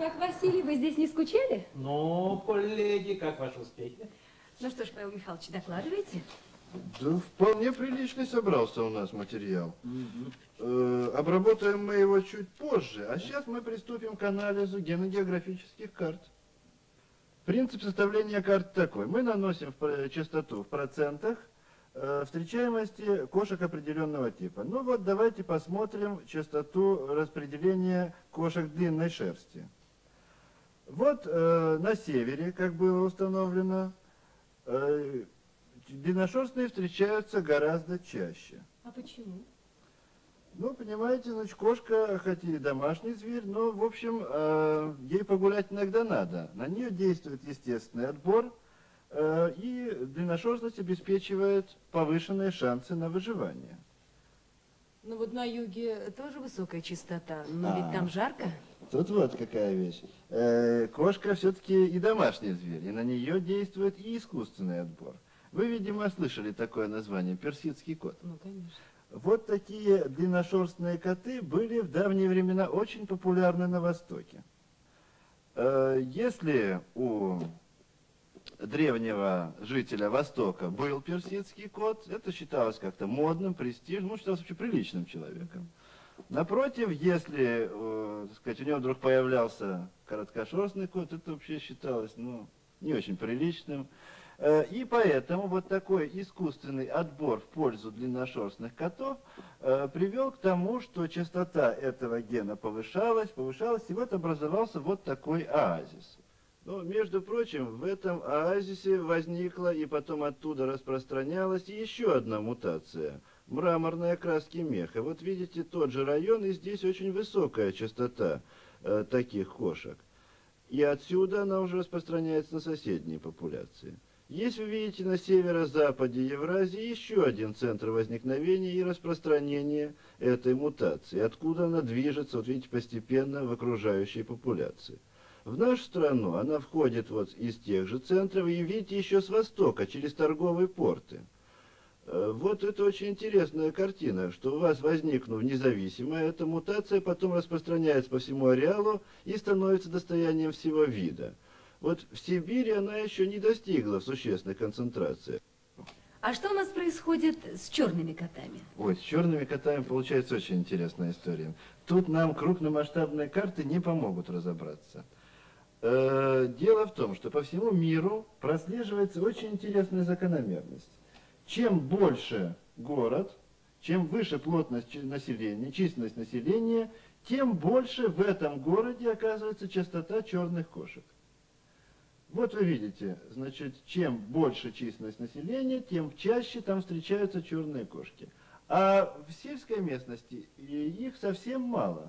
Как, Василий, вы здесь не скучали? Ну, коллеги, как ваши успехи? Ну что ж, Павел Михайлович, докладывайте. Да вполне приличный собрался у нас материал. Обработаем мы его чуть позже, а сейчас мы приступим к анализу геногеографических карт. Принцип составления карт такой. Мы наносим частоту в процентах встречаемости кошек определенного типа. Ну вот давайте посмотрим частоту распределения кошек длинной шерсти. Вот на севере, как было установлено, длинношерстные встречаются гораздо чаще. А почему? Ну, понимаете, значит, кошка, хоть и домашний зверь, но, в общем, ей погулять иногда надо. На нее действует естественный отбор, и длинношерстность обеспечивает повышенные шансы на выживание. Ну вот на юге тоже высокая частота, но ведь там жарко. Тут вот какая вещь. Кошка все-таки и домашний зверь, и на нее действует и искусственный отбор. Вы, видимо, слышали такое название — персидский кот. Ну, конечно. Вот такие длинношерстные коты были в давние времена очень популярны на Востоке. Если у древнего жителя Востока был персидский кот, это считалось как-то модным, престижным, ну, считалось вообще приличным человеком. Напротив, если, так сказать, у него вдруг появлялся короткошерстный кот, это вообще считалось, ну, не очень приличным. И поэтому вот такой искусственный отбор в пользу длинношерстных котов привел к тому, что частота этого гена повышалась, и вот образовался вот такой оазис. Но, между прочим, в этом оазисе возникла и потом оттуда распространялась еще одна мутация — мраморной окраски меха. Вот видите, тот же район, и здесь очень высокая частота таких кошек. И отсюда она уже распространяется на соседние популяции. Есть, вы видите, на северо-западе Евразии еще один центр возникновения и распространения этой мутации, откуда она движется, вот видите, постепенно в окружающей популяции. В нашу страну она входит вот из тех же центров, и видите, еще с востока, через торговые порты. Вот это очень интересная картина, что у вас, возникнув независимо, эта мутация потом распространяется по всему ареалу и становится достоянием всего вида. Вот в Сибири она еще не достигла существенной концентрации. А что у нас происходит с черными котами? Ой, с черными котами получается очень интересная история. Тут нам крупномасштабные карты не помогут разобраться. Дело в том, что по всему миру прослеживается очень интересная закономерность. Чем больше город, чем выше плотность населения, численность населения, тем больше в этом городе оказывается частота черных кошек. Вот вы видите, значит, чем больше численность населения, тем чаще там встречаются черные кошки. А в сельской местности их совсем мало.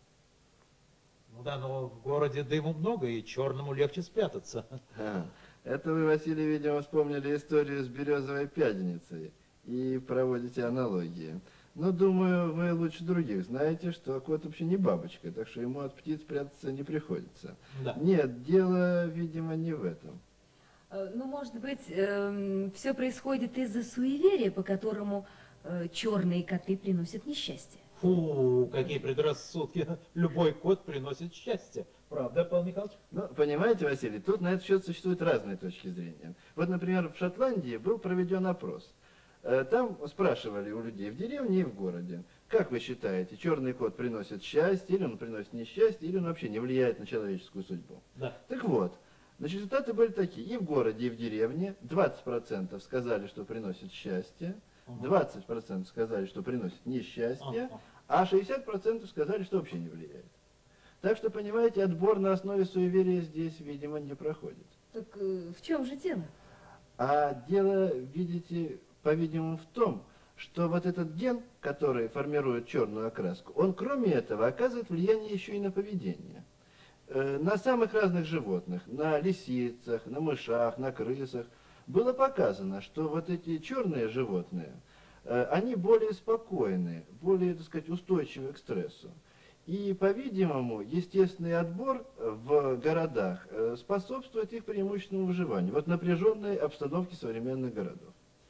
Ну да, но в городе дыму много, и черному легче спрятаться. Это вы, Василий, видимо, вспомнили историю с березовой пяденицей и проводите аналогии. Но, думаю, вы лучше других знаете, что кот вообще не бабочка, так что ему от птиц прятаться не приходится. Да. Нет, дело, видимо, не в этом. Ну, может быть, все происходит из-за суеверия, по которому черные коты приносят несчастье. Фу, какие предрассудки. Любой кот приносит счастье. Правда, Павел Михайлович? Ну, понимаете, Василий, тут на этот счет существуют разные точки зрения. Вот, например, в Шотландии был проведен опрос. Там спрашивали у людей в деревне и в городе: как вы считаете, черный кот приносит счастье, или он приносит несчастье, или он вообще не влияет на человеческую судьбу? Да. Так вот, значит, результаты были такие: и в городе, и в деревне 20% сказали, что приносит счастье, 20% сказали, что приносит несчастье, а 60% сказали, что вообще не влияет. Так что, понимаете, отбор на основе суеверия здесь, видимо, не проходит. Так в чем же дело? А дело, видите, по-видимому, в том, что вот этот ген, который формирует черную окраску, он, кроме этого, оказывает влияние еще и на поведение. На самых разных животных, на лисицах, на мышах, на крысах, было показано, что вот эти черные животные, они более спокойны, более, так сказать, устойчивы к стрессу. И, по-видимому, естественный отбор в городах способствует их преимущественному выживанию, вот напряженной обстановке современных городов.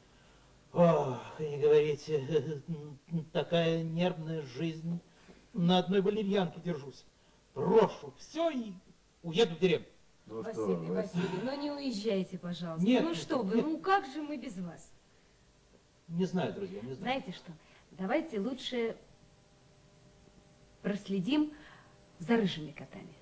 Ох, не говорите, такая нервная жизнь. На одной валерьянке держусь. Брошу все и Уеду в деревню. Ну что вы, Василий, ну не уезжайте, пожалуйста. Нет, ну нет, что вы, нет. ну как же мы без вас? Не знаю, друзья, не знаю. Знаете что, давайте лучше проследим за рыжими котами.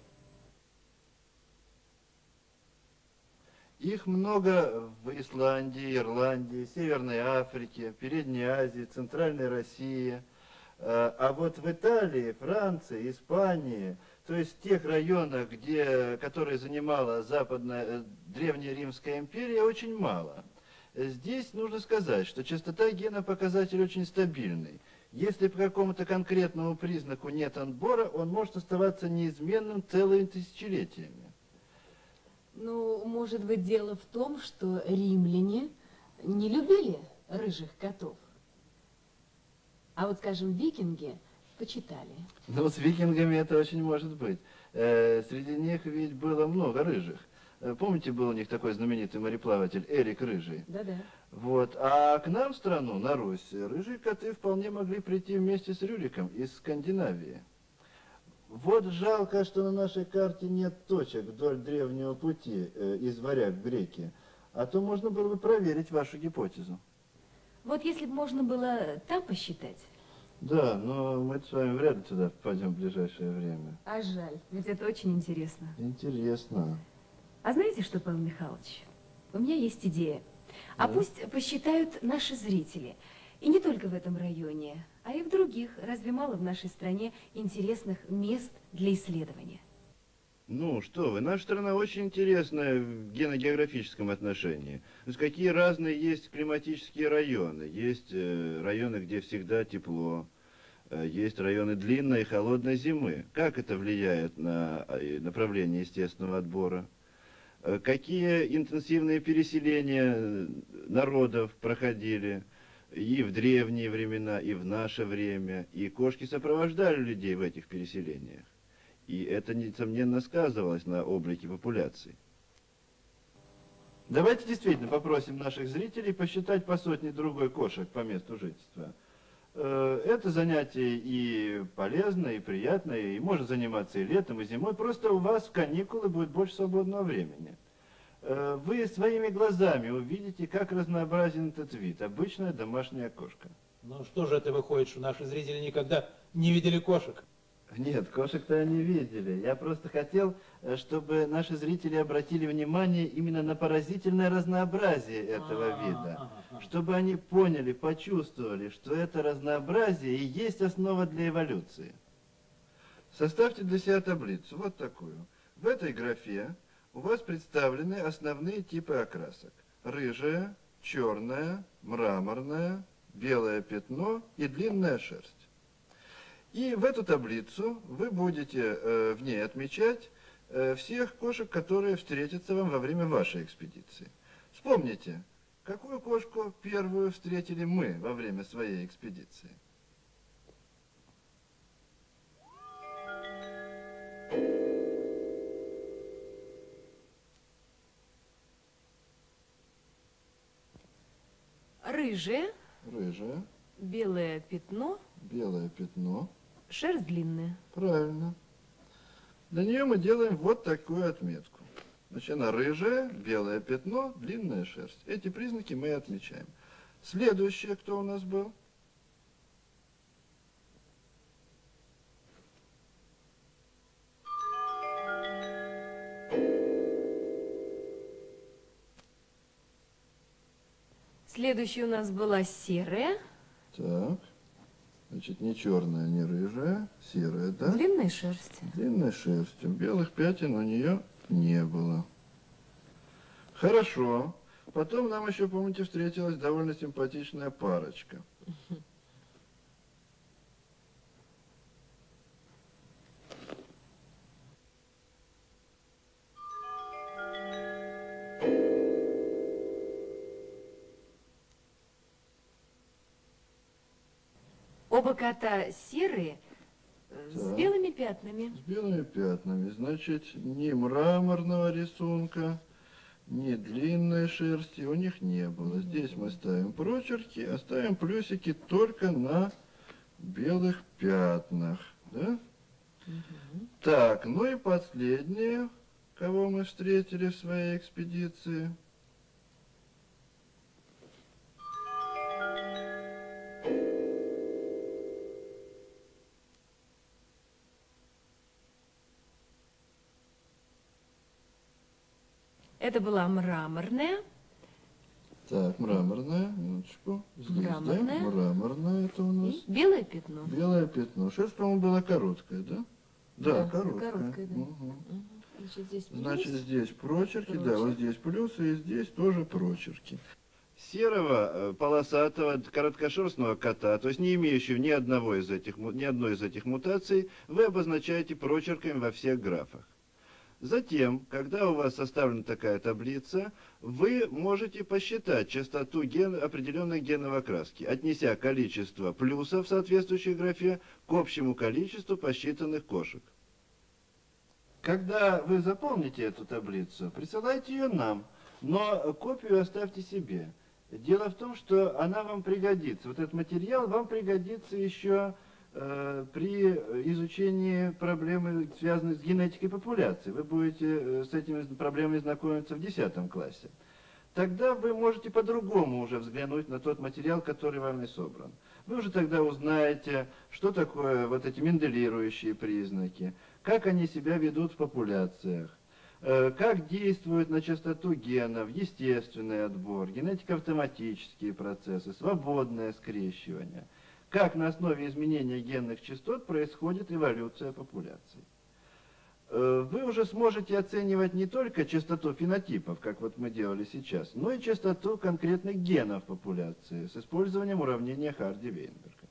Их много в Исландии, Ирландии, Северной Африке, Передней Азии, Центральной России. А вот в Италии, Франции, Испании, то есть в тех районах, которые занимала Древняя Римская империя, очень мало. Здесь нужно сказать, что частота гена показатель очень стабильный. Если по какому-то конкретному признаку нет отбора, он может оставаться неизменным целыми тысячелетиями. Ну, может быть, дело в том, что римляне не любили рыжих котов. А вот, скажем, викинги почитали. Ну, с викингами это очень может быть. Среди них ведь было много рыжих. Помните, был у них такой знаменитый мореплаватель Эрик Рыжий? Да-да. Вот. А к нам в страну, на Русь, рыжие коты вполне могли прийти вместе с Рюриком из Скандинавии. Вот жалко, что на нашей карте нет точек вдоль древнего пути из Варяг в Греки. А то можно было бы проверить вашу гипотезу. Вот если бы можно было там посчитать. Да, но мы с вами вряд ли туда попадем в ближайшее время. А жаль, ведь это очень интересно. Интересно. А знаете что, Павел Михайлович, у меня есть идея. А Да? пусть посчитают наши зрители. И не только в этом районе, а и в других. Разве мало в нашей стране интересных мест для исследования? Ну, что вы, наша страна очень интересная в геногеографическом отношении. То есть какие разные есть климатические районы. Есть районы, где всегда тепло. Есть районы длинной и холодной зимы. Как это влияет на направление естественного отбора? Какие интенсивные переселения народов проходили и в древние времена, и в наше время. И кошки сопровождали людей в этих переселениях. И это, несомненно, сказывалось на облике популяции. Давайте действительно попросим наших зрителей посчитать по сотне другой кошек по месту жительства. Это занятие и полезное, и приятное, и может заниматься и летом, и зимой. Просто у вас в каникулы будет больше свободного времени. Вы своими глазами увидите, как разнообразен этот вид. Обычная домашняя кошка. Ну что же это выходит, что наши зрители никогда не видели кошек? Нет, кошек-то они видели. Я просто хотел, чтобы наши зрители обратили внимание именно на поразительное разнообразие этого вида. Чтобы они поняли, почувствовали, что это разнообразие и есть основа для эволюции. Составьте для себя таблицу, вот такую. В этой графе у вас представлены основные типы окрасок. Рыжая, черная, мраморная, белое пятно и длинная шерсть. И в эту таблицу вы будете в ней отмечать всех кошек, которые встретятся вам во время вашей экспедиции. Вспомните, какую кошку первую встретили мы во время своей экспедиции? Рыжая, Рыжая, белое пятно, белое пятно. шерсть длинная. Правильно. Для нее мы делаем вот такую отметку. Значит, она рыжая, белое пятно, длинная шерсть. Эти признаки мы отмечаем. Следующее, кто у нас был? Следующая у нас была серая, Так. Значит, не черная, не рыжая, серая, да? длинная шерсть. Длинной шерстью. Белых пятен у нее не было. Хорошо. Потом нам еще, помните, встретилась довольно симпатичная парочка. Оба кота серые, с Так. белыми пятнами. С белыми пятнами. Значит, ни мраморного рисунка, ни длинной шерсти у них не было. Здесь мы ставим прочерки, а ставим плюсики только на белых пятнах. Да? Так, ну и последнее. кого мы встретили в своей экспедиции. Это была мраморная. Так, мраморная, минуточку. Здесь, Мраморная. Да? Мраморная это у нас. И белое пятно. Белое пятно. Шерсть, по-моему, была короткая, да? Да, короткая. короткая, да. Мгм. Значит, здесь плюс. Значит, здесь прочерки, да, Прочерк. вот здесь плюсы, и здесь тоже прочерки. Серого полосатого короткошерстного кота, то есть не имеющего ни одной из этих мутаций, вы обозначаете прочерками во всех графах. Затем, когда у вас составлена такая таблица, вы можете посчитать частоту определенной геновой окраски, отнеся количество плюсов в соответствующей графе к общему количеству посчитанных кошек. Когда вы заполните эту таблицу, присылайте ее нам, но копию оставьте себе. Дело в том, что она вам пригодится. Вот этот материал вам пригодится еще при изучении проблемы, связанной с генетикой популяции. Вы будете с этими проблемами знакомиться в 10 классе. Тогда вы можете по-другому уже взглянуть на тот материал, который вами собран. Вы уже тогда узнаете, что такое вот эти менделирующие признаки, как они себя ведут в популяциях, как действует на частоту генов естественный отбор, генетико-автоматические процессы, свободное скрещивание, как на основе изменения генных частот происходит эволюция популяций. Вы уже сможете оценивать не только частоту фенотипов, как вот мы делали сейчас, но и частоту конкретных генов популяции с использованием уравнения Харди-Вейнберга.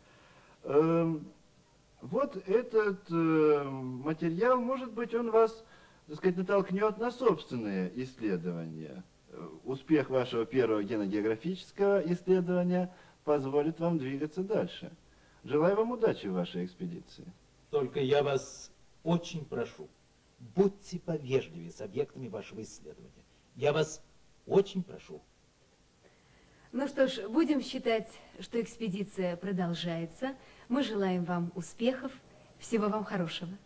Вот этот материал, может быть, он вас, так сказать, натолкнет на собственные исследования. Успех вашего первого геногеографического исследования позволит вам двигаться дальше. Желаю вам удачи в вашей экспедиции. Только я вас очень прошу, будьте повежливее с объектами вашего исследования. Я вас очень прошу. Ну что ж, будем считать, что экспедиция продолжается. Мы желаем вам успехов. Всего вам хорошего.